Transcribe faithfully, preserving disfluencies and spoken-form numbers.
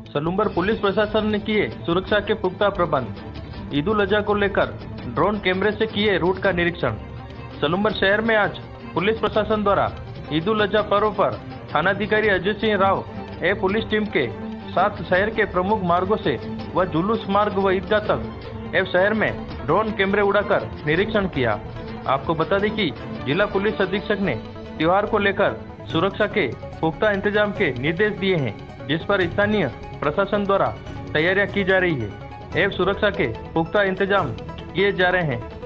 Salumbar police प्रशासन ने किए सुरक्षा के पुख्ता प्रबंध। ईद उल अजहा को लेकर ड्रोन कैमरे से किए रूट का निरीक्षण। सलूम्बर शहर में आज पुलिस प्रशासन द्वारा ईद उल अजहा पर्व पर थानाधिकारी अजय सिंह राव ए पुलिस टीम के साथ शहर के प्रमुख मार्गों से व जुलूस मार्ग व ईदगाह तक एवं शहर में ड्रोन कैमरे उड़ाकर निरीक्षण किया। आपको बता दें कि जिला पुलिस अधीक्षक ने त्योहार को लेकर सुरक्षा के पुख्ता इंतजाम के निर्देश दिए हैं, जिस पर स्थानीय प्रशासन द्वारा तैयारियां की जा रही है एवं सुरक्षा के पुख्ता इंतजाम किए जा रहे हैं।